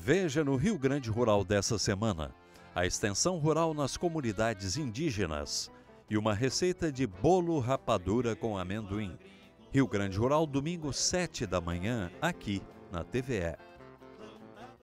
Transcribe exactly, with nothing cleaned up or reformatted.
Veja no Rio Grande Rural dessa semana a extensão rural nas comunidades indígenas e uma receita de bolo rapadura com amendoim. Rio Grande Rural, domingo, sete da manhã, aqui na T V E.